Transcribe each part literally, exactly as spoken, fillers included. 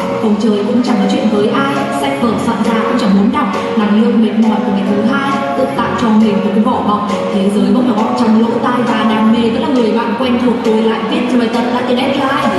bầu trời cũng chẳng nói chuyện với ai, sách vở soạn ra cũng chẳng muốn đọc, năng lượng mệt mỏi của ngày thứ hai tự tạo cho mình một cái vỏ bọc, thế giới bỗng nhỏ gọn trong lỗ tai và đam mê, tức là người bạn quen thuộc tôi lại viết cho bài tập lại cái deadline.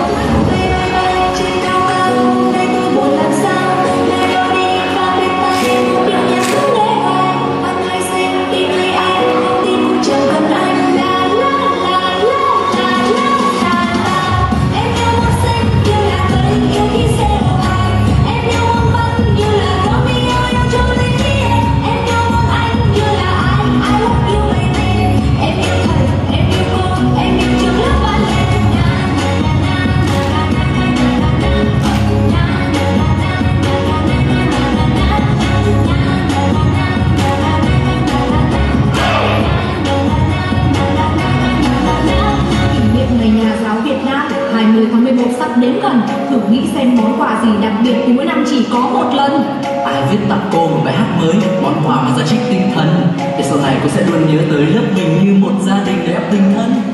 hai mươi tháng mười một sắp đến gần, thử nghĩ xem món quà gì đặc biệt thì mỗi năm chỉ có một lần. Ai viết tặng cô một bài hát mới, món quà mang giá trị tinh thần, để sau này cô sẽ luôn nhớ tới lớp mình như một gia đình đầy ắp tình thân.